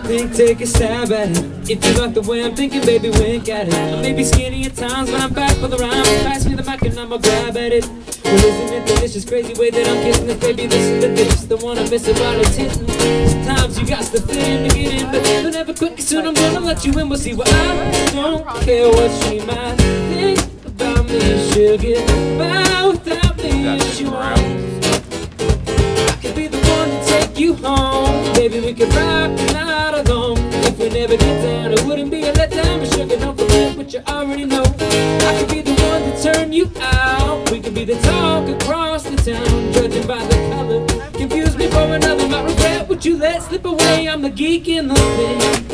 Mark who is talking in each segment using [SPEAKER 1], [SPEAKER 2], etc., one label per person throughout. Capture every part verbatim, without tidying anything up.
[SPEAKER 1] think, take a stab at it. If you like the way I'm thinking, baby, wink at it. I may be skinny at times, but I'm back for the rhyme. Pass me the mic and I'ma grab at it. Well, isn't it delicious, crazy way that I'm kissing this, baby? This is the dish, the one I miss about it's hitting. Sometimes you got to fit in to get in, but don't ever quit, soon I'm gonna let you in. We'll see what I don't care what she might think about me. She'll get by without me if she wants. I could be the one to take you home. Baby, we could rock the night alone. If we never get down, it wouldn't be a letdown. But sugar, don't forget what you already know. I could be the one to turn you out. We could be the talk across the town. Judging by the color, confuse me for another. Might regret what you let slip away. I'm the geek in the thing.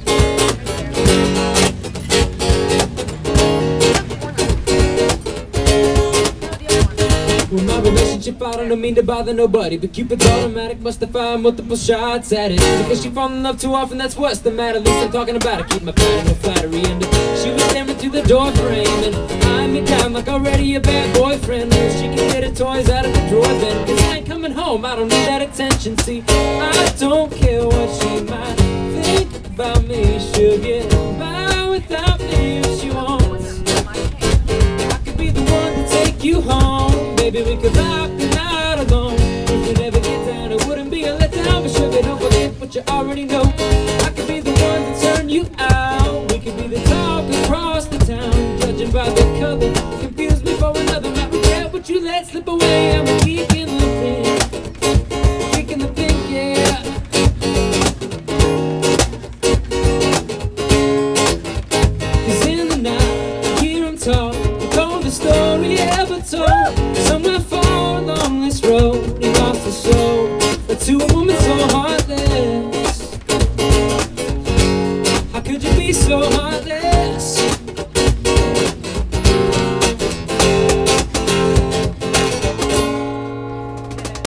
[SPEAKER 1] Well, my relationship, I don't mean to bother nobody, but Cupid's automatic must have fired multiple shots at it. Because she fall in love too often, that's what's the matter. At least I'm talking about it, keep my pride and no flattery. And she was staring through the door frame and eyeing me down like already a bad boyfriend. And she can get her toys out of the drawer then, cause I ain't coming home, I don't need that attention. See, I don't care what she might think about me. She'll get by without me if she wants. I could be the one to take you home. Baby, we could rock the night alone. If we never get down, it wouldn't be a letdown. But sugar, don't forget what you already know. I could be the one to turn you out. We could be the talk across the town. Judging by the color, confuse me for another. Might regret what you let slip away. I'm a geek in the pink, geek in the pink, yeah. Cause in the night, I hear him talk. The coldest story ever told. Somewhere far along this road, he lost his soul. But to a woman so heartless, how could you be so heartless?